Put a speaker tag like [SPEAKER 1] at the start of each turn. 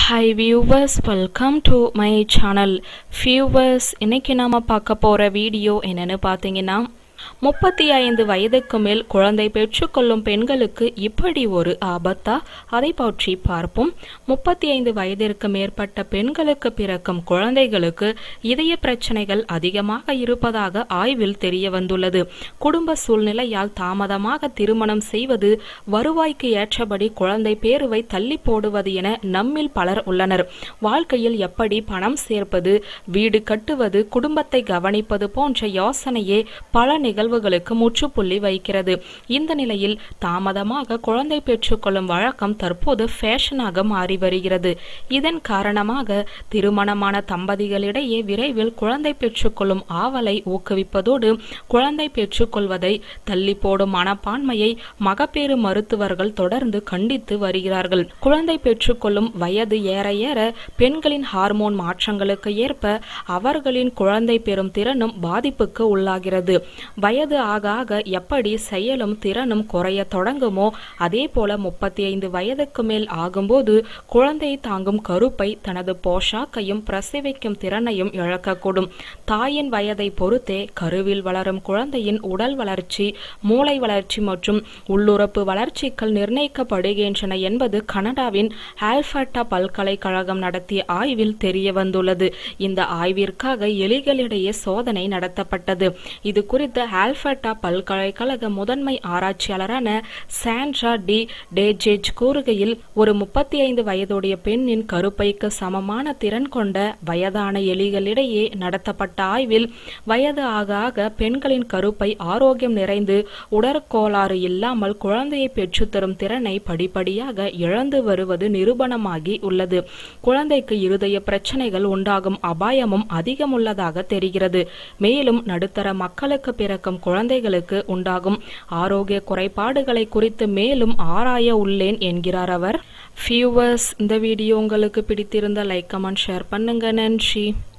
[SPEAKER 1] Hi viewers, welcome to my channel. Viewers, இன்னைக்கு நாம பார்க்க போற வீடியோ என்னன்னு பார்த்தீங்கன்னா 35 வயதுக்கு மேல் குழந்தை பெற்றுக்கொள்ளும் பெண்களுக்கு இப்படி ஒரு ஆபத்தா, அதை பற்றி பார்ப்போம். 35 வயதிற்கு மேற்பட்ட பெண்களுக்கு பிறக்கும் குழந்தைகளுக்கு இதய பிரச்சனைகள் அதிகமாக இருப்பதாக ஆய்வில் தெரிய வந்துள்ளது. குடும்ப சூழ்நிலையால் தாமதமாக திருமணம் செய்வது, வருவாய்க்கு ஏற்றபடி குழந்தை பேருவை தள்ளி போடுவது என நம்மில் பலர் உள்ளனர். வாழ்க்கையில் எப்படி பணம் சேர்ப்பது, வீடு கட்டுவது, குடும்பத்தை கவனிப்பது போன்ற யோசனையே பல நிகழ்வுகளுக்கு முற்றுப்புள்ளி வைக்கிறது. இந்த நிலையில் தாமதமாக குழந்தை பெற்றுக்கொள்ளும் வழக்கம் தற்போது ஃபேஷனாக மாறி வருகிறது. இதன் காரணமாக திருமணமான தம்பதிகளிடையே விரைவில் குழந்தை பெற்றுக்கொள்ளும் ஆவலை ஊக்குவிப்பதோடு குழந்தை பெற்றுக்கொள்வதை தள்ளி போடும் மனப்பான்மையை மகப்பேறு மருத்துவர்கள் தொடர்ந்து கண்டித்து வருகிறார்கள். குழந்தை பெற்றுக்கொள்ளும் வயது ஏற ஏற பெண்களின் ஹார்மோன் மாற்றங்களுக்கு ஏற்ப அவர்களின் குழந்தை பெறும் திறனும் பாதிப்புக்கு உள்ளாகிறது. வயது ஆக ஆக எப்படி செயலும் திறனும் குறைய தொடங்குமோ அதே போல 35 வயதுக்கு மேல் ஆகும்போது குழந்தை தாங்கும் கருப்பை, தனது போஷாக்கையும் பிரசவிக்கும் திறனையும் இழக்கக்கூடும். தாயின் வயதை பொறுத்தே கருவில் வளரும் குழந்தையின் உடல் வளர்ச்சி, மூளை வளர்ச்சி மற்றும் உள்ளுறுப்பு வளர்ச்சிகள் நிர்ணயிக்கப்படுகின்றன என்பது கனடாவின் ஆல்பர்டா பல்கலைக்கழகம் நடத்திய ஆய்வில் தெரிய வந்துள்ளது. இந்த ஆய்விற்காக எலிகளிடையே சோதனை நடத்தப்பட்டது. இது குறித்து ஆல்பர்டா பல்கலைக்கழக முதன்மை ஆராய்ச்சியாளரான சாண்ட்ரா டி டேஜேஜ் கூறுகையில், ஒரு 35 வயதுடைய பெண்ணின் கருப்பைக்கு சமமான திறன் கொண்ட வயதான எலிகளிடையே நடத்தப்பட்ட ஆய்வில் வயது ஆக ஆக பெண்களின் கருப்பை ஆரோக்கியம் நிறைந்து உடற்கோளாறு இல்லாமல் குழந்தையை பெற்றுத்தரும் திறனை படிப்படியாக இழந்து வருவது நிரூபணமாகி உள்ளது. குழந்தைக்கு இருதய பிரச்சனைகள் உண்டாகும் அபாயமும் அதிகமுள்ளதாக தெரிகிறது. மேலும் நடுத்தர மக்களுக்கு பிறக்கும் குழந்தைகளுக்கு உண்டாகும் ஆரோக்கிய குறைபாடுகளை குறித்து மேலும் ஆராய உள்ளேன் என்கிறார் அவர். வியூவர்ஸ், இந்த வீடியோ உங்களுக்கு பிடித்திருந்த லைக், கமெண்ட், ஷேர் பண்ணுங்க. நன்றி.